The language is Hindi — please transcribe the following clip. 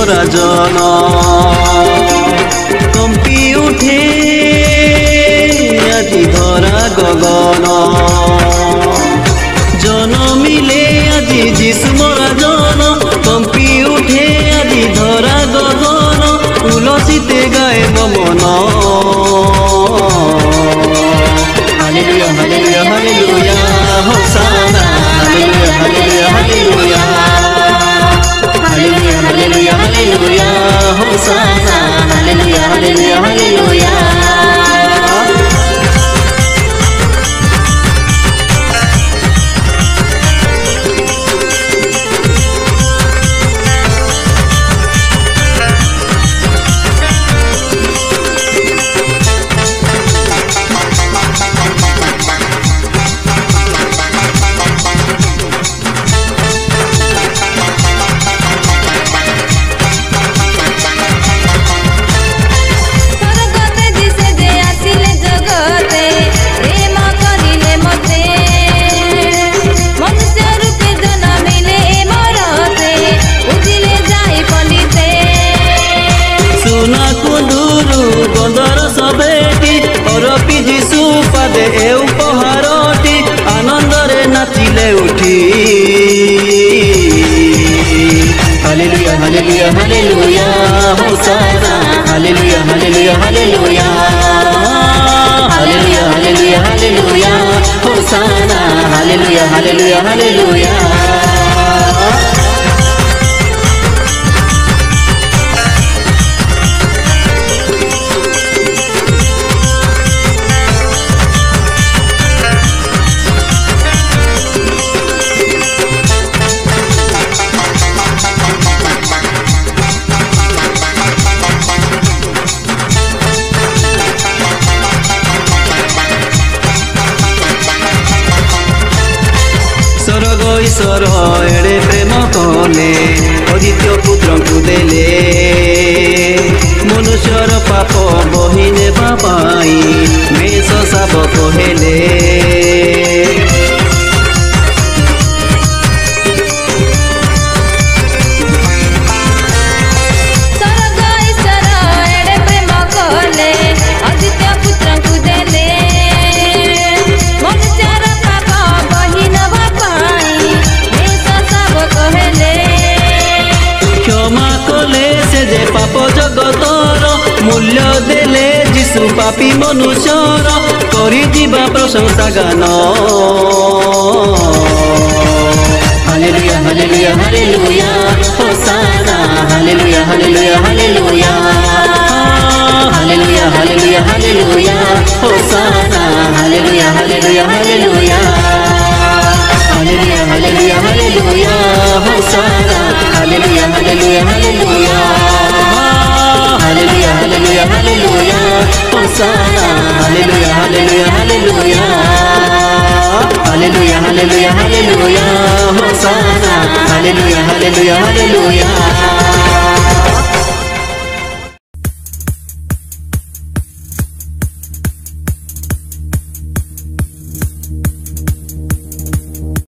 मोरा जन कंपी उठे আজি धरा गगन जनमिले আজি যিশু मोरा जन कंपी उठे আজি धरा गगन उलसिते गाए मन hallelujah hallelujah hallelujah hosanna hallelujah hallelujah hallelujah hallelujah hallelujah hallelujah hosanna hallelujah hallelujah hallelujah गंधर सबेटी अरपी जीशु पादे ए उपहारटी आनंद रे नाचिले उठी hallelujah hallelujah hallelujah hosanna hallelujah hallelujah hallelujah hallelujah hallelujah hallelujah hosanna hallelujah hallelujah hallelujah स्वर्ग ईश्वर एड़े प्रेम कले अद्वितीय पुत्र को देले मनुष्यर पाप बही नेबा पाई मेष शावक हेले मूल्य देले जीशु पापी मनुष्यर करी जीवा प्रशंसा गान hallelujah hallelujah hallelujah hosanna hallelujah hallelujah hallelujah hallelujah hallelujah hallelujah hosanna hallelujah hallelujah hallelujah hallelujah hallelujah hallelujah hosanna hallelujah hallelujah hallelujah hallelujah hallelujah hallelujah hosanna hallelujah hallelujah hallelujah hallelujah hallelujah hallelujah hosanna hallelujah hallelujah hallelujah